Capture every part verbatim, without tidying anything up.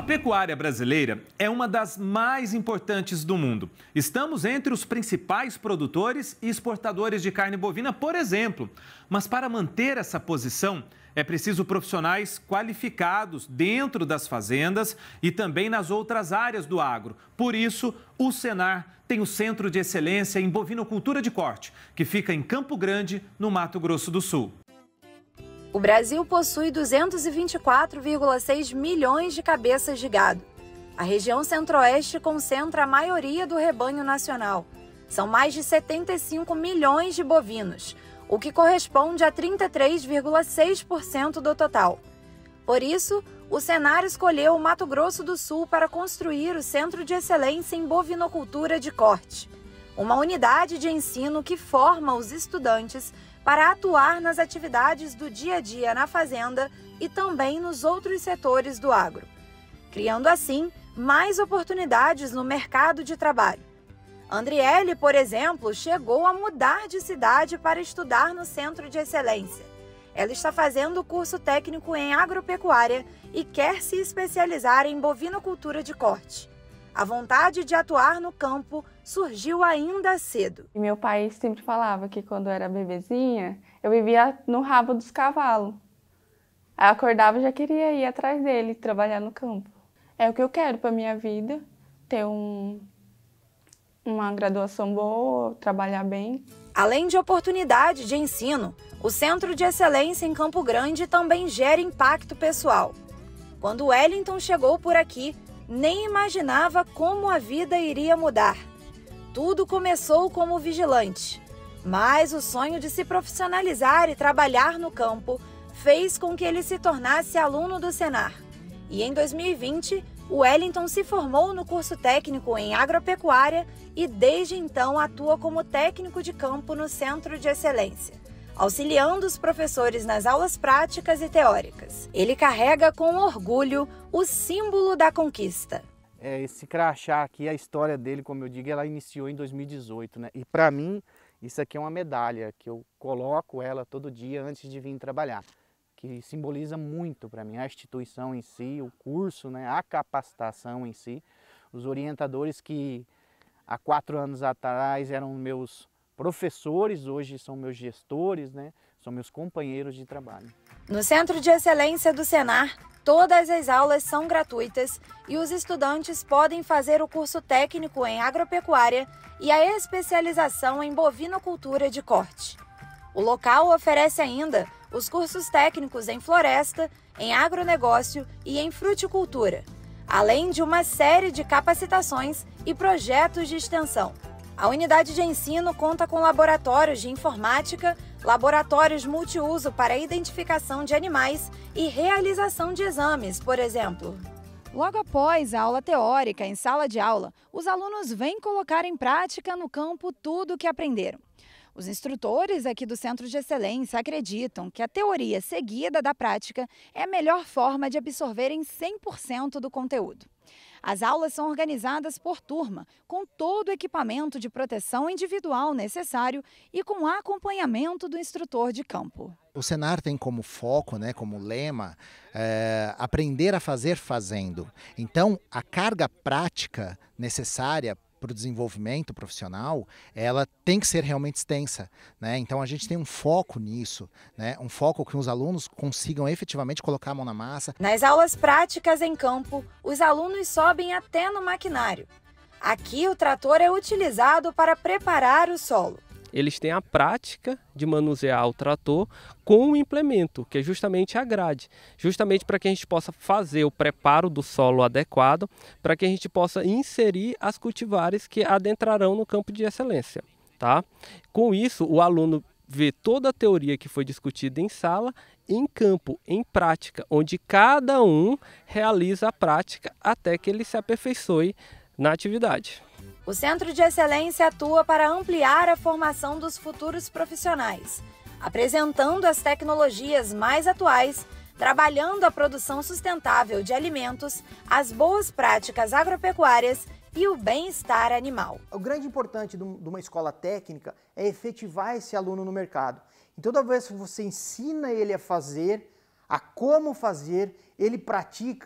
pecuária brasileira é uma das mais importantes do mundo. Estamos entre os principais produtores e exportadores de carne bovina, por exemplo. Mas para manter essa posição, é preciso profissionais qualificados dentro das fazendas e também nas outras áreas do agro. Por isso, o Senar tem o Centro de Excelência em Bovinocultura de Corte, que fica em Campo Grande, no Mato Grosso do Sul. O Brasil possui duzentos e vinte e quatro vírgula seis milhões de cabeças de gado. A região centro-oeste concentra a maioria do rebanho nacional. São mais de setenta e cinco milhões de bovinos, o que corresponde a trinta e três vírgula seis por cento do total. Por isso, o Senar escolheu o Mato Grosso do Sul para construir o Centro de Excelência em Bovinocultura de Corte, uma unidade de ensino que forma os estudantes para atuar nas atividades do dia a dia na fazenda e também nos outros setores do agro, criando assim mais oportunidades no mercado de trabalho. Andriele, por exemplo, chegou a mudar de cidade para estudar no Centro de Excelência. Ela está fazendo o curso técnico em agropecuária e quer se especializar em bovinocultura de corte. A vontade de atuar no campo surgiu ainda cedo. Meu pai sempre falava que quando eu era bebezinha, eu vivia no rabo dos cavalos. Aí eu acordava e já queria ir atrás dele, trabalhar no campo. É o que eu quero para minha vida, ter um, uma graduação boa, trabalhar bem. Além de oportunidade de ensino, o Centro de Excelência em Campo Grande também gera impacto pessoal. Quando Wellington chegou por aqui, nem imaginava como a vida iria mudar. Tudo começou como vigilante, mas o sonho de se profissionalizar e trabalhar no campo fez com que ele se tornasse aluno do Senar. E em dois mil e vinte, o Wellington se formou no curso técnico em agropecuária e desde então atua como técnico de campo no Centro de Excelência, auxiliando os professores nas aulas práticas e teóricas. Ele carrega com orgulho o símbolo da conquista. É, esse crachá aqui, a história dele, como eu digo, ela iniciou em dois mil e dezoito, né? E para mim, isso aqui é uma medalha que eu coloco ela todo dia antes de vir trabalhar, que simboliza muito para mim a instituição em si, o curso, né? A capacitação em si, os orientadores que há quatro anos atrás eram meus professores, hoje são meus gestores, né? São meus companheiros de trabalho. No Centro de Excelência do Senar, todas as aulas são gratuitas e os estudantes podem fazer o curso técnico em agropecuária e a especialização em bovinocultura de corte. O local oferece ainda os cursos técnicos em floresta, em agronegócio e em fruticultura, além de uma série de capacitações e projetos de extensão. A unidade de ensino conta com laboratórios de informática, laboratórios multiuso para identificação de animais e realização de exames, por exemplo. Logo após a aula teórica em sala de aula, os alunos vêm colocar em prática no campo tudo o que aprenderam. Os instrutores aqui do Centro de Excelência acreditam que a teoria seguida da prática é a melhor forma de absorverem cem por cento do conteúdo. As aulas são organizadas por turma, com todo o equipamento de proteção individual necessário e com acompanhamento do instrutor de campo. O Senar tem como foco, né, como lema, é, aprender a fazer fazendo. Então, a carga prática necessária para o desenvolvimento profissional, ela tem que ser realmente extensa, né? Então a gente tem um foco nisso, né? Um foco que os alunos consigam efetivamente colocar a mão na massa. Nas aulas práticas em campo, os alunos sobem até no maquinário. Aqui o trator é utilizado para preparar o solo. Eles têm a prática de manusear o trator com o implemento, que é justamente a grade, justamente para que a gente possa fazer o preparo do solo adequado, para que a gente possa inserir as cultivares que adentrarão no campo de excelência, tá? Com isso, o aluno vê toda a teoria que foi discutida em sala, em campo, em prática, onde cada um realiza a prática até que ele se aperfeiçoe na atividade. O Centro de Excelência atua para ampliar a formação dos futuros profissionais, apresentando as tecnologias mais atuais, trabalhando a produção sustentável de alimentos, as boas práticas agropecuárias e o bem-estar animal. O grande importante de uma escola técnica é efetivar esse aluno no mercado. E toda vez que você ensina ele a fazer, a como fazer, ele pratica,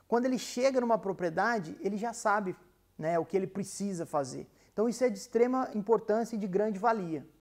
quando ele chega numa propriedade, ele já sabe, né, o que ele precisa fazer. Então isso é de extrema importância e de grande valia.